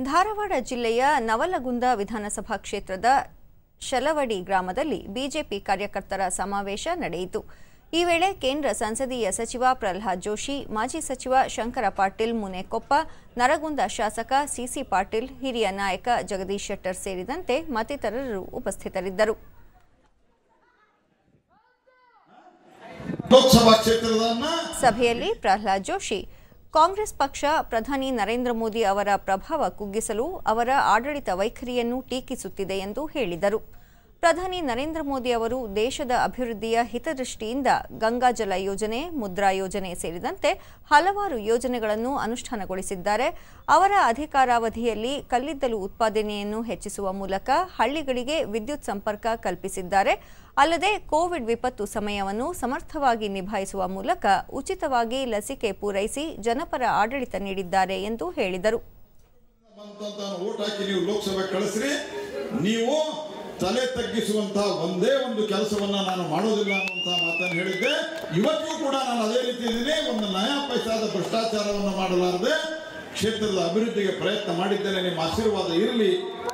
ಧಾರವಾಡ ಜಿಲ್ಲೆಯ ನವಲಗುಂದ ವಿಧಾನಸಭಾ ಕ್ಷೇತ್ರದ ಶಲವಡಿ ಗ್ರಾಮದಲ್ಲಿ ಬಿಜೆಪಿ ಕಾರ್ಯಕರ್ತರ ಸಮಾವೇಶ ನಡೆಯಿತು. ಈ ವೇಳೆ ಕೇಂದ್ರ ಸಂಸದೀಯ ಸಚಿವ ಪ್ರಹ್ಲಾದ್ ಜೋಶಿ, ಮಾಜಿ ಸಚಿವ ಶಂಕರ ಪಾಟೀಲ್ ಮುನೇಕೊಪ್ಪ, ನರಗುಂದ ಶಾಸಕ ಸಿಸಿ ಪಾಟೀಲ್, ಹಿರಿಯ ನಾಯಕ ಜಗದೀಶ್ ಶೆಟ್ಟರ್ ಸೇರಿದಂತೆ ಮತ್ತಿತರರು ಉಪಸ್ಥಿತರಿದ್ದರು. ಸಭೆಯಲ್ಲಿ ಪ್ರಹ್ಲಾದ್ ಜೋಶಿ ಕಾಂಗ್ರೆಸ್ ಪಕ್ಷ ಪ್ರಧಾನಿ ನರೇಂದ್ರ ಮೋದಿ ಅವರ ಪ್ರಭಾವ ಕುಗ್ಗಿಸಲು ಅವರ ಆಡಳಿತ ವೈಖರಿಯನ್ನು ಟೀಕಿಸುತ್ತಿದೆ ಎಂದು ಹೇಳಿದರು. ಪ್ರಧಾನಿ ನರೇಂದ್ರ ಮೋದಿ ಅವರು ದೇಶದ ಅಭಿವೃದ್ಧಿಯ ಹಿತದೃಷ್ಟಿಯಿಂದ ಗಂಗಾಜಲ ಯೋಜನೆ, ಮುದ್ರಾ ಯೋಜನೆ ಸೇರಿದಂತೆ ಹಲವಾರು ಯೋಜನೆಗಳನ್ನು ಅನುಷ್ಠಾನಗೊಳಿಸಿದ್ದಾರೆ. ಅವರ ಅಧಿಕಾರಾವಧಿಯಲ್ಲಿ ಕಲ್ಲಿದ್ದಲು ಉತ್ಪಾದನೆಯನ್ನು ಹೆಚ್ಚಿಸುವ ಮೂಲಕ ಹಳ್ಳಿಗಳಿಗೆ ವಿದ್ಯುತ್ ಸಂಪರ್ಕ ಕಲ್ಪಿಸಿದ್ದಾರೆ. ಅಲ್ಲದೆ ಕೋವಿಡ್ ವಿಪತ್ತು ಸಮಯವನ್ನು ಸಮರ್ಥವಾಗಿ ನಿಭಾಯಿಸುವ ಮೂಲಕ ಉಚಿತವಾಗಿ ಲಸಿಕೆ ಪೂರೈಸಿ ಜನಪರ ಆಡಳಿತ ನೀಡಿದ್ದಾರೆ ಎಂದು ಹೇಳಿದರು. ತಲೆ ತಗ್ಗಿಸುವಂತಹ ಒಂದೇ ಒಂದು ಕೆಲಸವನ್ನ ನಾನು ಮಾಡೋದಿಲ್ಲ ಅನ್ನುವಂತಹ ಮಾತನ್ನು ಹೇಳಿದ್ದೆ. ಇವತ್ತಿಗೂ ಕೂಡ ನಾನು ಅದೇ ರೀತಿ ಇದ್ದೀನಿ. ಒಂದು ನಯಾ ಪೈಸಾದ ಭ್ರಷ್ಟಾಚಾರವನ್ನು ಮಾಡಲಾರದೆ ಕ್ಷೇತ್ರದ ಅಭಿವೃದ್ಧಿಗೆ ಪ್ರಯತ್ನ ಮಾಡಿದ್ದೇನೆ. ನಿಮ್ಮ ಆಶೀರ್ವಾದ ಇರಲಿ.